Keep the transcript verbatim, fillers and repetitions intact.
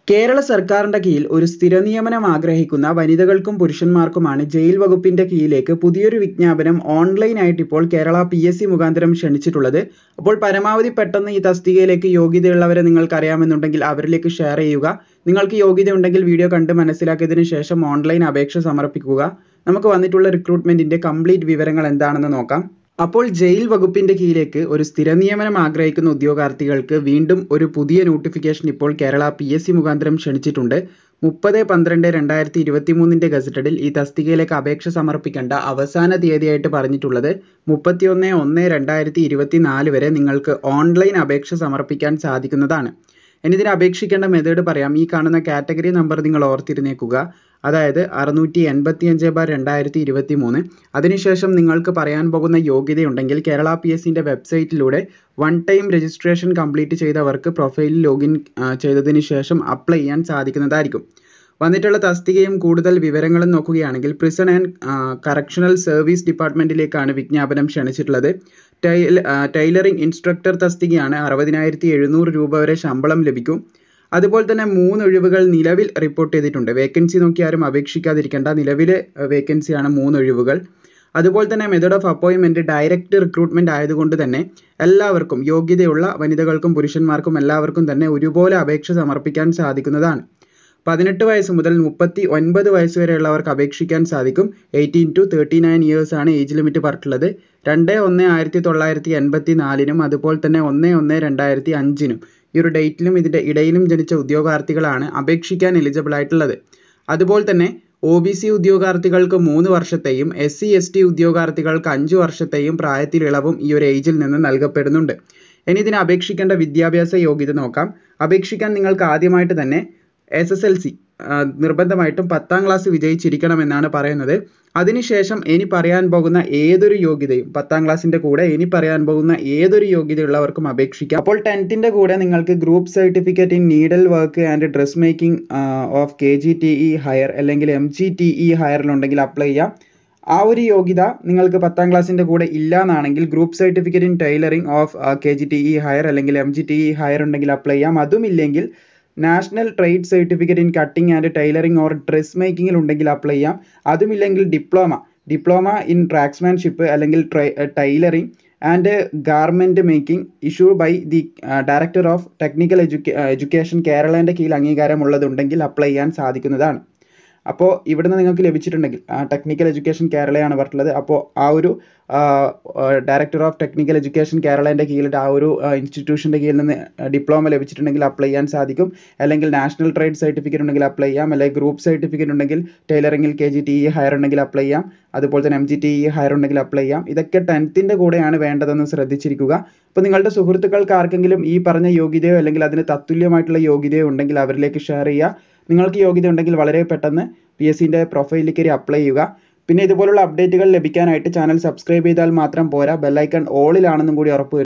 കേരള സർക്കാരിന്റെ കീഴിൽ ഒരു സ്ഥിര നിയമനം ആഗ്രഹിക്കുന്ന വനിതകൾക്കും പുരുഷന്മാർക്കുമാണ് ജയിൽ വകുപ്പിന്റെ കീഴിലേക്ക് പുതിയൊരു വിജ്ഞാപനം ഓൺലൈനായിട്ട് ഇപ്പോൾ കേരള പി എസ് സി മുഖാന്തരം ക്ഷണിച്ചിട്ടുള്ളത്. അപ്പോൾ പരമാവധി പെട്ടെന്ന് ഈ തസ്തികയിലേക്ക് യോഗ്യതയുള്ളവരെ നിങ്ങൾക്ക് അറിയാമെന്നുണ്ടെങ്കിൽ അവരിലേക്ക് ഷെയർ ചെയ്യുക. നിങ്ങൾക്ക് യോഗ്യതയുണ്ടെങ്കിൽ വീഡിയോ കണ്ട് മനസ്സിലാക്കിയതിനു ശേഷം ഓൺലൈൻ അപേക്ഷ സമർപ്പിക്കുക. നമുക്ക് വന്നിട്ടുള്ള റിക്രൂട്ട്മെന്റിന്റെ കംപ്ലീറ്റ് വിവരങ്ങൾ എന്താണെന്ന് നോക്കാം. അപ്പോൾ ജയിൽ വകുപ്പിന്റെ കീഴിലേക്ക് ഒരു സ്ഥിര നിയമനം ആഗ്രഹിക്കുന്ന ഉദ്യോഗാർത്ഥികൾക്ക് വീണ്ടും ഒരു പുതിയ നോട്ടിഫിക്കേഷൻ ഇപ്പോൾ കേരള പി എസ് സി മുഖാന്തരം ക്ഷണിച്ചിട്ടുണ്ട്. മുപ്പത് പന്ത്രണ്ട് രണ്ടായിരത്തി ഇരുപത്തി മൂന്നിന്റെ ഗസറ്റഡിൽ ഈ തസ്തികയിലേക്ക് അപേക്ഷ സമർപ്പിക്കേണ്ട അവസാന തീയതിയായിട്ട് പറഞ്ഞിട്ടുള്ളത് മുപ്പത്തിയൊന്ന് ഒന്ന് രണ്ടായിരത്തി ഇരുപത്തി നാല് വരെ നിങ്ങൾക്ക് ഓൺലൈൻ അപേക്ഷ സമർപ്പിക്കാൻ സാധിക്കുന്നതാണ്. ഇനി ഇതിന് അപേക്ഷിക്കേണ്ട മെത്തേഡ് പറയാം. ഈ കാണുന്ന കാറ്റഗറി നമ്പർ നിങ്ങൾ ഓർത്തിരുന്നേക്കുക. അതായത് അറുന്നൂറ്റി എൺപത്തി അഞ്ച് ബാർ രണ്ടായിരത്തി ഇരുപത്തി മൂന്ന്. അതിനുശേഷം നിങ്ങൾക്ക് പറയാൻ പോകുന്ന യോഗ്യതയുണ്ടെങ്കിൽ കേരള പി എസ് സിന്റെ വെബ്സൈറ്റിലൂടെ വൺ ടൈം രജിസ്ട്രേഷൻ കംപ്ലീറ്റ് ചെയ്തവർക്ക് പ്രൊഫൈലിൽ ലോഗിൻ ചെയ്തതിന് ശേഷം അപ്ലൈ ചെയ്യാൻ സാധിക്കുന്നതായിരിക്കും. വന്നിട്ടുള്ള തസ്തികയും കൂടുതൽ വിവരങ്ങളും നോക്കുകയാണെങ്കിൽ പ്രിസൺ ആൻഡ് കറക്ഷണൽ സർവീസ് ഡിപ്പാർട്ട്മെന്റിലേക്കാണ് വിജ്ഞാപനം ക്ഷണിച്ചിട്ടുള്ളത്. ടൈൽ ടൈലറിംഗ് ഇൻസ്ട്രക്ടർ തസ്തികയാണ്. അറുപതിനായിരത്തി എഴുന്നൂറ് രൂപ വരെ ശമ്പളം ലഭിക്കും. അതുപോലെ തന്നെ മൂന്ന് ഒഴിവുകൾ നിലവിൽ റിപ്പോർട്ട് ചെയ്തിട്ടുണ്ട്. വേക്കൻസി നോക്കി ആരും അപേക്ഷിക്കാതിരിക്കേണ്ട. നിലവിലെ വേക്കൻസിയാണ് മൂന്ന് ഒഴിവുകൾ. അതുപോലെ തന്നെ മെത്തേഡ് ഓഫ് അപ്പോയിൻമെന്റ് ഡയറക്റ്റ് റിക്രൂട്ട്മെന്റ് ആയതുകൊണ്ട് തന്നെ എല്ലാവർക്കും യോഗ്യതയുള്ള വനിതകൾക്കും പുരുഷന്മാർക്കും എല്ലാവർക്കും തന്നെ ഒരുപോലെ അപേക്ഷ സമർപ്പിക്കാൻ സാധിക്കുന്നതാണ്. പതിനെട്ട് വയസ്സ് മുതൽ മുപ്പത്തി ഒൻപത് വയസ്സ് വരെയുള്ളവർക്ക് അപേക്ഷിക്കാൻ സാധിക്കും. Eighteen to thirty nine years ആണ് ഏജ് ലിമിറ്റ് പറഞ്ഞിട്ടുള്ളത്. രണ്ട് ഒന്ന് ആയിരത്തി തൊള്ളായിരത്തി എൺപത്തി നാലിനും അതുപോലെ തന്നെ ഒന്ന് ഒന്ന് രണ്ടായിരത്തി അഞ്ചിനും ഈ ഒരു ഡേറ്റിലും ഇതിൻ്റെ ഇടയിലും ജനിച്ച ഉദ്യോഗാർത്ഥികളാണ് അപേക്ഷിക്കാൻ എലിജിബിൾ ആയിട്ടുള്ളത്. അതുപോലെ തന്നെ ഒ ബി സി ഉദ്യോഗാർത്ഥികൾക്ക് മൂന്ന് വർഷത്തെയും എസ് സി എസ് ടി ഉദ്യോഗാർത്ഥികൾക്ക് അഞ്ച് വർഷത്തെയും പ്രായത്തിൽ ഇളവും ഈ ഒരു ഏജിൽ നിന്ന് നൽകപ്പെടുന്നുണ്ട്. ഇനി ഇതിന് അപേക്ഷിക്കേണ്ട വിദ്യാഭ്യാസ യോഗ്യത നോക്കാം. അപേക്ഷിക്കാൻ നിങ്ങൾക്ക് ആദ്യമായിട്ട് തന്നെ എസ് എസ് എൽ സി നിർബന്ധമായിട്ടും പത്താം ക്ലാസ് വിജയിച്ചിരിക്കണമെന്നാണ് പറയുന്നത്. അതിനുശേഷം ഇനി പറയാൻ പോകുന്ന ഏതൊരു യോഗ്യതയും പത്താം ക്ലാസ്സിന്റെ കൂടെ ഇനി പറയാൻ പോകുന്ന ഏതൊരു യോഗ്യതയുള്ളവർക്കും അപേക്ഷിക്കാം. അപ്പോൾ ടെൻത്തിന്റെ കൂടെ നിങ്ങൾക്ക് group certificate in needle work and dress making of K G T E higher അല്ലെങ്കിൽ എം ജി ടി ഇ ഹയറിലുണ്ടെങ്കിൽ അപ്ലൈ ചെയ്യാം. ആ ഒരു യോഗ്യത നിങ്ങൾക്ക് പത്താം ക്ലാസ്സിന്റെ കൂടെ ഇല്ല എന്നാണെങ്കിൽ group certificate in tailoring of K G T E higher അല്ലെങ്കിൽ M G T E higher ഉണ്ടെങ്കിൽ അപ്ലൈ ചെയ്യാം. അതുമില്ലെങ്കിൽ national trade certificate in cutting and tailoring or dress മേക്കിംഗിൽ ഉണ്ടെങ്കിൽ അപ്ലൈ ചെയ്യാം. അതുമില്ലെങ്കിൽ ഡിപ്ലോമ ഡിപ്ലോമ ഇൻ ട്രാക്സ്മാൻഷിപ്പ് അല്ലെങ്കിൽ tailoring and garment making issue by the director of technical education കേരളയുടെ കീഴിൽ അംഗീകാരമുള്ളതുണ്ടെങ്കിൽ അപ്ലൈ ചെയ്യാൻ സാധിക്കുന്നതാണ്. അപ്പോൾ ഇവിടുന്ന് നിങ്ങൾക്ക് ലഭിച്ചിട്ടുണ്ടെങ്കിൽ ടെക്നിക്കൽ എഡ്യൂക്കേഷൻ കേരളയാണ് പറഞ്ഞിട്ടുള്ളത്. അപ്പോൾ ആ ഒരു ഡയറക്ടർ ഓഫ് ടെക്നിക്കൽ എഡ്യൂക്കേഷൻ കേരളയുടെ കീഴിൽ ആ ഒരു ഇൻസ്റ്റിറ്റ്യൂഷൻ്റെ കീഴിൽ നിന്ന് ഡിപ്ലോമ ലഭിച്ചിട്ടുണ്ടെങ്കിൽ അപ്ലൈ ചെയ്യാൻ സാധിക്കും. അല്ലെങ്കിൽ നാഷണൽ ട്രേഡ് സർട്ടിഫിക്കറ്റ് ഉണ്ടെങ്കിൽ അപ്ലൈ ചെയ്യാം. അല്ലെങ്കിൽ ഗ്രൂപ്പ് സർട്ടിഫിക്കറ്റ് ഉണ്ടെങ്കിൽ ടൈലറിംഗിൽ K G T E higher ഉണ്ടെങ്കിൽ അപ്ലൈ ചെയ്യാം. അതുപോലെ തന്നെ M G T E higher ഉണ്ടെങ്കിൽ അപ്ലൈ ചെയ്യാം. ഇതൊക്കെ ടെൻത്തിൻ്റെ കൂടെയാണ് വേണ്ടതെന്ന് ശ്രദ്ധിച്ചിരിക്കുക. അപ്പോൾ നിങ്ങളുടെ സുഹൃത്തുക്കൾക്ക് ആർക്കെങ്കിലും ഈ പറഞ്ഞ യോഗ്യതയോ അല്ലെങ്കിൽ അതിന് തത്തുല്യമായിട്ടുള്ള യോഗ്യതയോ ഉണ്ടെങ്കിൽ അവരിലേക്ക് ഷെയർ ചെയ്യുക. നിങ്ങൾക്ക് യോഗ്യത ഉണ്ടെങ്കിൽ വളരെ പെട്ടെന്ന് പി എസ് സിൻ്റെ പ്രൊഫൈലിൽ കയറി അപ്ലൈ ചെയ്യുക. പിന്നെ ഇതുപോലുള്ള അപ്ഡേറ്റുകൾ ലഭിക്കാനായിട്ട് ചാനൽ സബ്സ്ക്രൈബ് ചെയ്താൽ മാത്രം പോരാ, ബെല്ലൈക്കൺ ഓളിലാണെന്നും കൂടി ഉറപ്പ്